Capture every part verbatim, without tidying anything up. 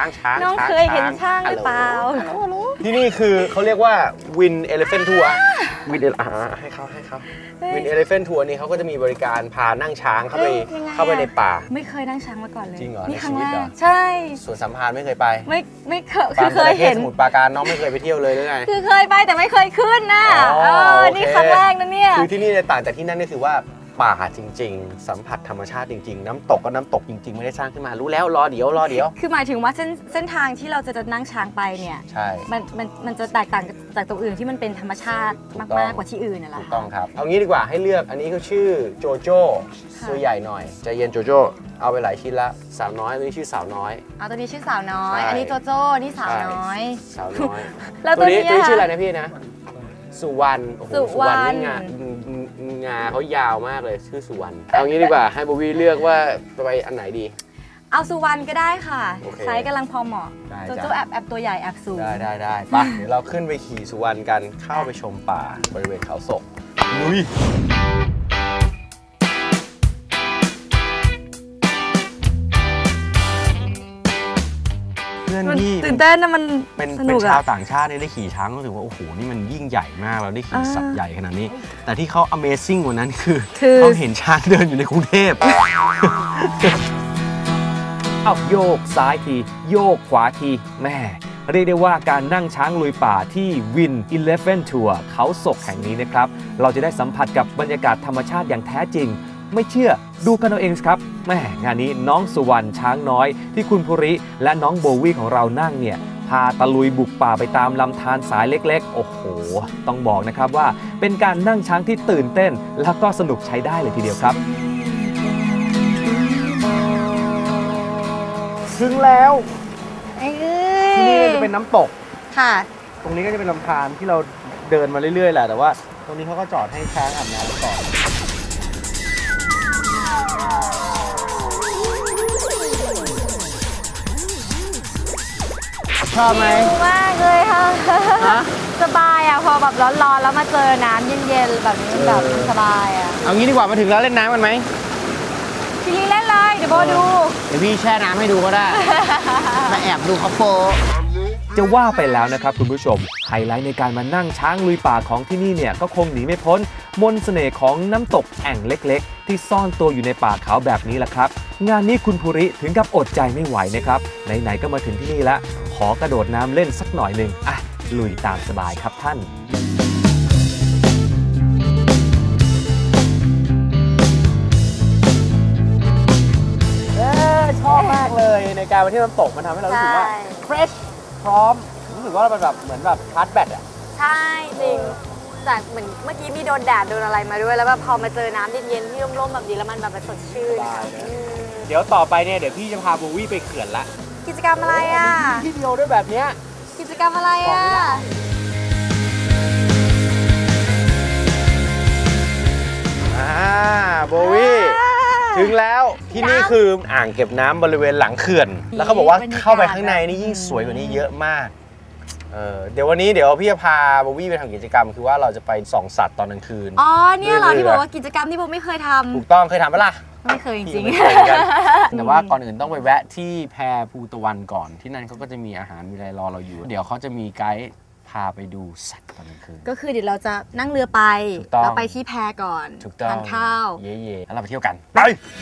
างช้างน้องเคยเห็นช้างหรือเปล่าที่นี่คือเขาเรียกว่า Win Elephant Tour Win อ่าให้เขาให้เขา Win Elephant Tour นี่เขาก็จะมีบริการพานั่งช้างเข้าไปเข้าไปในป่าไม่เคยนั่งช้างมาก่อนเลยจริงเหรอนี่ครั้งแรกใช่สวนสัมพันธ์ไม่เคยไปไม่ไม่เคยคือเคยเห็นสมุทรปราการน้องไม่เคยไปเที่ยวเลยหรือไงคือเคยไปแต่ไม่เคยขึ้นนะเออนี่ครั้งแรกนะเนี่ยคือที่นี่ต่างจากที่นั่นก็คือว่าป่าจริงๆสัมผัสธรรมชาติจริงๆน้ำตกก็น้ำตกจริงๆไม่ได้สร้างขึ้นมารู้แล้วรอเดี๋ยวรอเดี๋ยวคือหมายถึงว่าเส้นเส้นทางที่เราจะจะนั่งช้างไปเนี่ยใช่มันมันมันจะแตกต่างจากตรงอื่นที่มันเป็นธรรมชาติมากๆกว่าที่อื่นน่ะแหละถูกต้องครับเอางี้ดีกว่าให้เลือกอันนี้เขาชื่อโจโจ้ตัวใหญ่หน่อยใจเย็นโจโจ้เอาไปหลายชิ้นละสาวน้อยตัวนี้ชื่อสาวน้อยเอาตัวนี้ชื่อสาวน้อยอันนี้โจโจ้นี่สาวน้อยสาวน้อยแล้วตัวนี้ตัวนี้ชื่ออะไรนะพี่นะสุวรรณโอ้โหสุวรรณนี่งางาเขายาวมากเลยชื่อสุวรรณเอางี้ดีกว่าให้โบวี่เลือกว่าไปอันไหนดีเอาสุวรรณก็ได้ค่ะไซส์กำลังพอเหมาะโจโจ้แอบแอบตัวใหญ่แอบสูงได้ได้ได้ไปเดี๋ยวเราขึ้นไปขี่สุวรรณกันเข้าไปชมป่าบริเวณเขาศกลุยเพื่อนที่ตื่นเต้นนะมันเป็นเป็นชาวต่างชาติได้ขี่ช้างรู้สึกว่าโอ้โหนี่มันยิ่งใหญ่มากเราได้ขี่สัตว์ใหญ่ขนาดนี้แต่ที่เขา Amazing กว่านั้นคือเขาเห็นช้างเดินอยู่ในกรุงเทพเอาโยกซ้ายทีโยกขวาทีแม่เรียกได้ว่าการนั่งช้างลุยป่าที่ Win Elephant Tour เขาศกแห่งนี้นะครับเราจะได้สัมผัสกับบรรยากาศธรรมชาติอย่างแท้จริงไม่เชื่อดูกันเอาเองครับแม่งานนี้น้องสุวรรณช้างน้อยที่คุณภูริและน้องโบวี่ของเรานั่งเนี่ยพาตะลุยบุกป่าไปตามลำธารสายเล็กๆโอ้โหต้องบอกนะครับว่าเป็นการนั่งช้างที่ตื่นเต้นแล้วก็สนุกใช้ได้เลยทีเดียวครับถึงแล้วที่นี่จะเป็นน้ำตกค่ะตรงนี้ก็จะเป็นลำธารที่เราเดินมาเรื่อยๆแหละแต่ว่าตรงนี้เขาก็จอดให้ช้างอาบน้ำก่อนชอบไหมมากเลยค่ะสบายอ่ะพอแบบร้อนๆแล้วมาเจอน้ำเย็นๆแบบนี้แบบสบายอ่ะเอางี้ดีกว่ามาถึงแล้วเล่นน้ำกันไหมพี่ลีเล่นเลยเดี๋ยวโบดูเดี๋ยวพี่แช่น้ำให้ดูก็ได้มาแอบดูเขาโปจะว่าไปแล้วนะครับคุณผู้ชมไฮไลท์ในการมานั่งช้างลุยป่าของที่นี่เนี่ยก็คงหนีไม่พ้นมนต์เสน่ห์ของน้ำตกแอ่งเล็กๆที่ซ่อนตัวอยู่ในป่าเขาแบบนี้แหละครับงานนี้คุณภูริถึงกับอดใจไม่ไหวนะครับไหนๆก็มาถึงที่นี่แล้วขอกระโดดน้ำเล่นสักหน่อยหนึ่งอ่ะลุยตามสบายครับท่านชอบมากเลยในการไปเที่ยวน้ำตกมันทำให้เรารู้สึกว่า fresh พร้อมรู้สึกว่าเราแบบเหมือนแบบชาร์จแบตอ่ะใช่จริงจากเหมือนเมื่อกี้มีโดนแดดโดนอะไรมาด้วยแล้วแบบพอมาเจอน้ำเย็นๆที่ร่มๆแบบนี้แล้วมันแบบสดชื่นเดี๋ยวต่อไปเนี่ยเดี๋ยวพี่จะพาโบวี่ไปเขื่อนละกิจกรรมอะไรอ่ะที่เดียวด้วยแบบเนี้ยกิจกรรมอะไรอ่ะอ่าโบวี่ถึงแล้วที่นี่คืออ่างเก็บน้ำบริเวณหลังเขื่อนแล้วเขาบอกว่าเข้าไปข้างในนี่ยิ่งสวยกว่านี้เยอะมากเออเดี๋ยววันนี้เดี๋ยวพี่จะพาโบวี่ไปทำกิจกรรมคือว่าเราจะไปส่องสัตว์ตอนกลางคืนอ๋อเนี่ยเหรอที่บอกว่ากิจกรรมที่โบไม่เคยทำถูกต้องเคยทำปะล่ะไม่เคยจริงๆแต่ว่าก่อนอื่นต้องไปแวะที่แพภูตะวันก่อนที่นั่นเขาก็จะมีอาหารมีอะไรรอเราอยู่เดี๋ยวเขาจะมีไกด์พาไปดูสัตว์ตอนกลางคืนก็คือเดี๋ยวเราจะนั่งเรือไปแล้วไปที่แพก่อนทานข้าวเย่ๆแล้วเราไปเที่ยวกันไป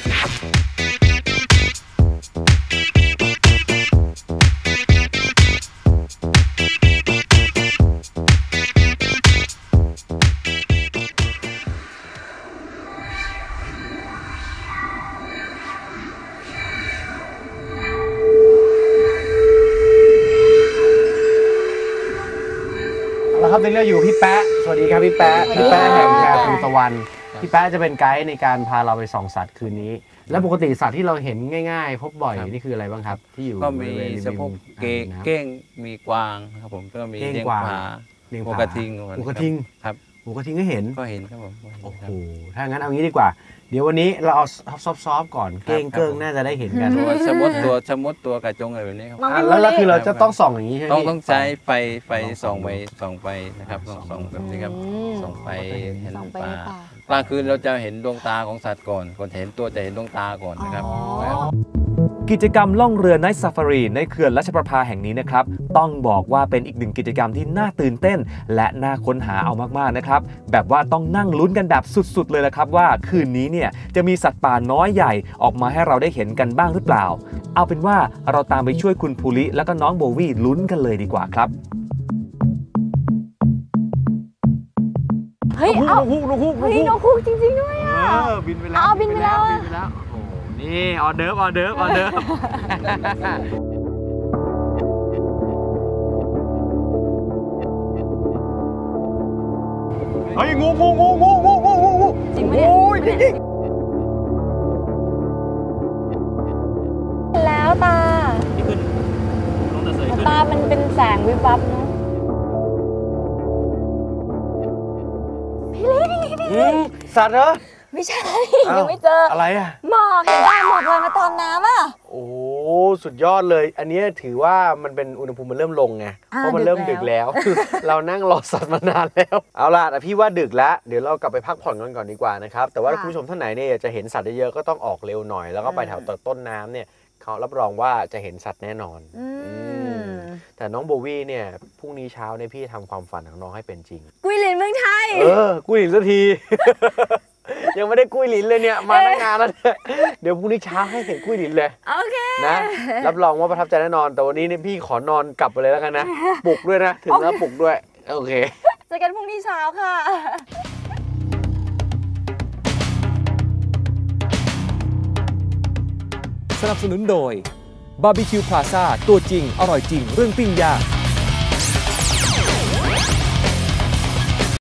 ครับตอนนี้เราอยู่พี่แป๊ะสวัสดีครับพี่แป๊ะพี่แป๊ะแห่งแพภูตะวันพี่แป๊ะจะเป็นไกด์ในการพาเราไปส่องสัตว์คืนนี้แล้วปกติสัตว์ที่เราเห็นง่ายๆพบบ่อยนี่คืออะไรบ้างครับที่อยู่ก็มีสะโพกเก้งมีกวางครับผมก็มีเลี้ยงผาเลี้ยงหมูกระทิงหมูกระทิงครับหมูกระทิงก็เห็นก็เห็นครับผมโอ้โหถ้างั้นเอางี้ดีกว่าเดี๋ยววันนี้เราเอาซอฟๆก่อนเก้งเกิ้งน่าจะได้เห็นกันตัวชมดตัวชมดตัวกระจงอะไรแบบนี้ครับแล้วคือเราจะต้องส่องอย่างนี้ใช่ไหมต้องต้องใช้ไฟไฟส่องไปส่องไปนะครับส่องแบบนี้ครับส่องไปเห็นปลากลางคืนเราจะเห็นดวงตาของสัตว์ก่อนก่อนเห็นตัวจะเห็นดวงตาก่อนนะครับกิจกรรมล่องเรือไนท์ซาฟารีในเขื่อนราชประภาแห่งนี้นะครับต้องบอกว่าเป็นอีกหนึ่งกิจกรรมที่น่าตื่นเต้นและน่าค้นหาเอามากๆนะครับแบบว่าต้องนั่งลุ้นกันแบบสุดๆเลยละครับว่าคืนนี้เนี่ยจะมีสัตว์ป่าน้อยใหญ่ออกมาให้เราได้เห็นกันบ้างหรือเปล่าเอาเป็นว่าเราตามไปช่วยคุณภูริแล้วก็น้องโบวี่ลุ้นกันเลยดีกว่าครับเฮ้ย เอานกฮูกนกฮูกนเฮ้กยฮูกนกคูกจริงๆด้วยอ่ะเออบินไปแล้วเอาบินไปแล้วบินไปแล้วโอ้โหนี่ออเดิร์ฟออเดิร์ฟออเดิร์ฟเฮ้ยงูงูงูงูงูงูงูงูจริงไหมเนี่ยโอ้ยจริงจริงแล้วตาที่ขึ้นลงตะเสยขึ้นตามันเป็นแสงวิบวับเนาะพี่ลิพี่ลิพี่ลิอืมสัตว์เหรอไม่ใช่อ้าวยังไม่เจออะไรอ่ะหมอกเห็นได้หมดเลยมาตอนน้ำอ่ะโอ้สุดยอดเลย อันนี้ถือว่ามันเป็นอุณหภูมิมันเริ่มลงไงอ่าเพราะมันเริ่มดึดึกกแล้แล้ว ว เรานั่งรอสัตว์มานานแล้ว เอาล่ะแต่พี่ว่าดึกแล้ว เดี๋ยวเรากลับไปพักผ่อนกันก่อนดีกว่านะครับ แต่ว่าถ้าคุณผู้ชมท่านไหนเนี่ยอยากจะเห็นสัตว์เยอะๆก็ต้องออกเร็วหน่อย แล้วก็ไปแถวต้นน้ำเนี่ยเขารับรองว่าจะเห็นสัตว์แน่นอนอือืมมแต่น้องโบวี่เนี่ยพรุ่งนี้เช้าเนี่ยพี่ทำความฝันของน้องให้เป็นจริงกุ้ยลินเมืองไทยเออ กุ้ยหลินสักที ยังไม่ได้กุ้ยหลินเลยเนี่ย มาตั้งนานแล้วเนี่ยเดี๋ยวพรุ่งนี้เช้าให้เห็นกุ้ยหลินเลยโอเคนะรับรองว่าประทับใจแน่นอน แต่วันนี้เนี่ยพี่ขอนอนกลับไปเลยแล้วกันนะ ปลุกด้วยนะ ถึงแล้วปลุกด้วย โอเคเจอกันพรุ่งนี้เช้าค่ะสนับสนุนโดย บาร์บีคิวพลาซ่าตัวจริงอร่อยจริงเรื่องปิ้งย่าง